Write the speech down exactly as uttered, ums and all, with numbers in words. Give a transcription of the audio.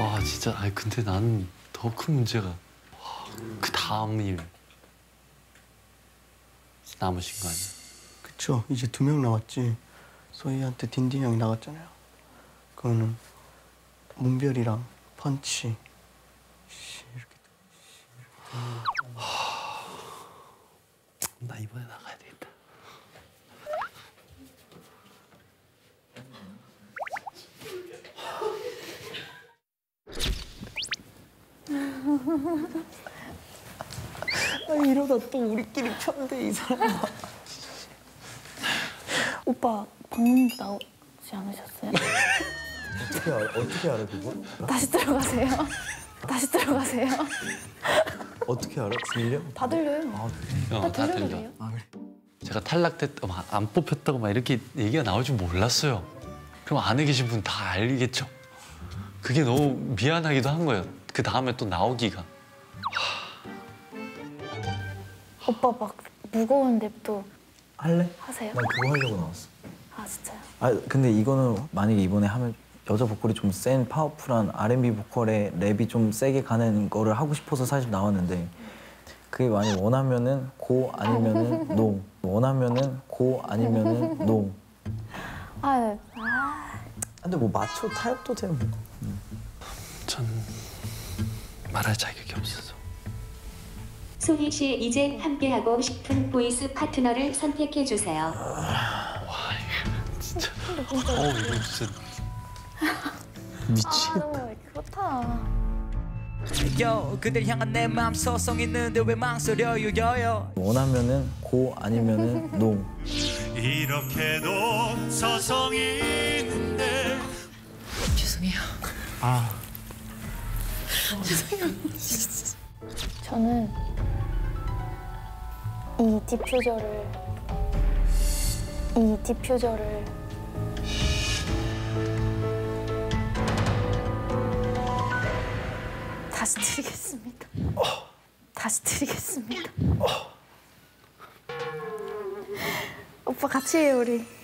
와 진짜 아니 근데 나는 더 큰 문제가 와, 그 다음 일 남으신 거 아니야? 그쵸. 이제 두 명 남았지. 소희한테 딘딘 형이 나갔잖아요. 그거는 문별이랑 펀치. 이렇게. 나 이번에 나가야 되겠다. 아, 이러다 또 우리끼리 편데 이 사람. 오빠 방금 나오지 않으셨어요? 어떻게 알아? 어떻게 알아 그거? 다시 들어가세요. 다시 들어가세요. 어떻게 알아? 들려? 다 들려요. 아, 어, 다 다 들려도 들려. 돼요. 아, 그래. 제가 탈락됐다고 막 안 뽑혔다고 막 이렇게 얘기가 나올 줄 몰랐어요. 그럼 안에 계신 분 다 알겠죠. 그게 너무 미안하기도 한 거예요. 그 다음에 또 나오기가. 오빠 막 무거운 랩도 할래? 하세요? 난 그거 하려고 나왔어. 아 진짜요? 아 근데 이거는 만약에 이번에 하면 여자 보컬이 좀 센 파워풀한 알앤비 보컬에 랩이 좀 세게 가는 거를 하고 싶어서 사실 나왔는데 그게 만약 원하면은 고 아니면은 노. 원하면은 고 아니면은 노. 아, 아 근데 뭐 맞춰 타협도 되는 뭐. 전 말할 자격이 없어서. 소희 씨 이제 함께하고 싶은 보이스 파트너를 선택해 주세요. 와 이거 진짜. 어 이거 진짜. 미치겠다. 너무 그렇다. 요 그댈 향한 내 마음 서성 있는데 왜 망설여요 여요 원하면은 고 아니면은 노. 이렇게도 서성이 있는데. 죄송해요. 아, 저는 이 디퓨저를 이 디퓨저를 다시 드리겠습니다. 다시 드리겠습니다. 오빠 같이 해요 우리.